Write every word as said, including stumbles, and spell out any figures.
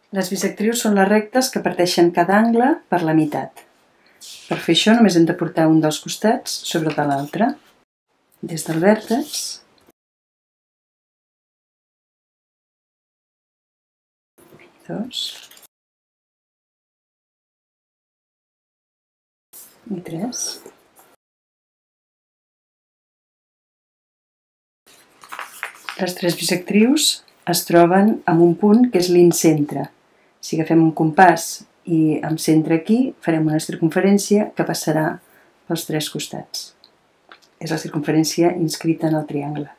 Les bisectrius són les rectes que parteixen cada angle per la meitat. Per fer això només hem de portar un dels costats sobre de l'altre. Des del vèrtex dos i tres. Les tres bisectrius es troben en un punt que és l'incentre. Si agafem un compàs i amb centre aquí, farem una circumferència que passarà pels tres costats. És la circumferència inscrita en el triangle.